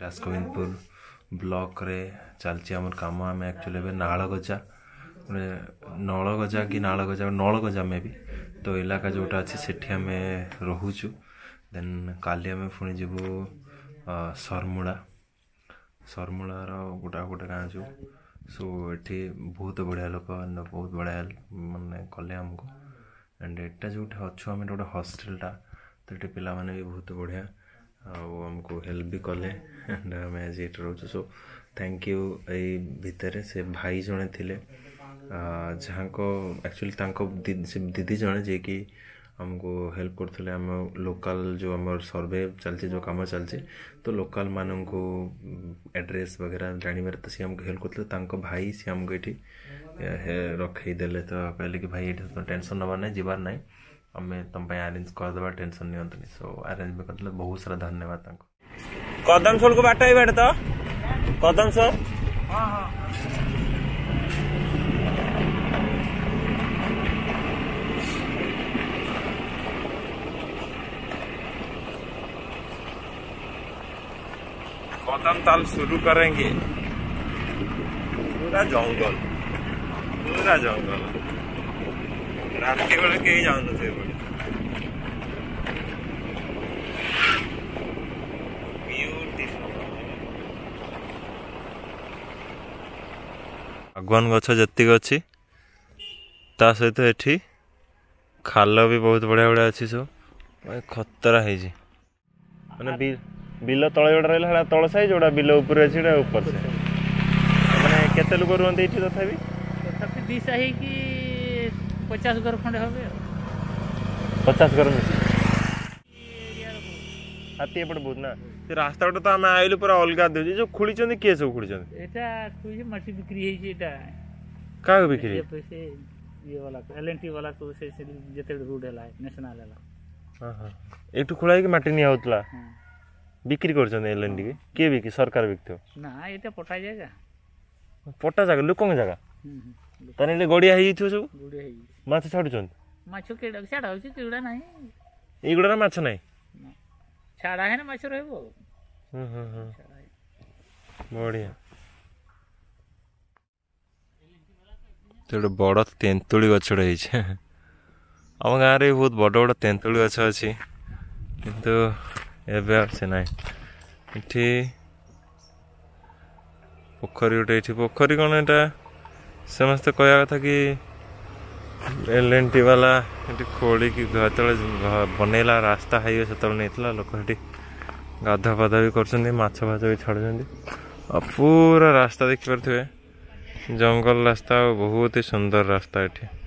राजगोविंदपुर block रे चलती आम कम आम एक्चुअली नालगजा नलगजा कि नालगजा नलगजा में भी तो इलाका जोटा अच्छे सेठी आम रोचु देन काली आम पुणी जीवु सरमुड़ा सरमुड़ार गोटा गोटे गाँ जो सो ये बहुत बढ़िया लोक बहुत बढ़िया मानने कले आमको एंड एटा जो अच्छु आम गोटे हॉस्टेलटा तो ये पिला माने भी बहुत बढ़िया आमको हेल्प भी कले एंड आम आज ये रोचु सो थैंक यू यही भितर से भाई जड़े थे जहाँ को एक्चुअली से दीदी जड़े जे कि हमको हेल्प करते आम लोकल जो आम सर्वे चलती जो कम चलती तो लोकल मानू एड्रेस वगैरह जानवर तो सी आमको हेल्प करते भाई सी आमको ये रखईदे तो कहले कि भाई ये टेंशन नबार ना जीवार ना आम तुम अरेंज करदे टेंशन नि सो अरेंज भी करते बहुत सारा धन्यवाद कदम सोल को बाट बैठ तो कदम सोल कदम ताल शुरू करेंगे पूरा जंगल रात के बेले कहीं जान थे आगवान गछ जतिक अच्छी ता सहित एठी खाल भी बहुत बढ़िया बढ़िया अच्छी सब खतरा है माने बिल तले जोड़ा रहा तल साई जोड़ा बिल ऊपर अच्छी ऊपर से मैंने केते लोग रुहते ये तथापि तथापि 20 कि 50 घर खंडे हे 50 घर मिसी हाथी एपटे बहुत ना से रास्ता तो आम आइलु पूरा अलग दे जो खुली किए सब खुली माटी बिक्री क्या बिक्री ये वाला एलएनटी वाला तो से जते रोड है नेशनल है हां हां एटू खुला कि माटी नहीं होतला बिक्री कर एलएनटी के किए बिकी सरकार बिकतो ना एटा पटा जाएगा पटा जागा लोकंग जागा तने गड़िया हे सब गड़िया हे माछ छाडुछन माछ के छाडा होची केगुडा नाही एगुडा माछ नाही छाडा है ना माछ रहबो बढ़िया तो बड़ तेंतुली गछड़ा है आम गाँव में बहुत बड़ बड़ तेंतुली गछ अच्छी किंतु एबे से ना इठी पोखरी गोटे ये पोखरी कौन एटा समस्ते कहवा कथा कि एलएनटी वाला ये खोली कि जो बनैला रास्ता हाईवे से नहीं लोक ये गाधा पाधा भी कर माछ फाछ भी छाड़ुं पूरा रास्ता देखिपे जंगल रास्ता बहुत ही सुंदर रास्ता ये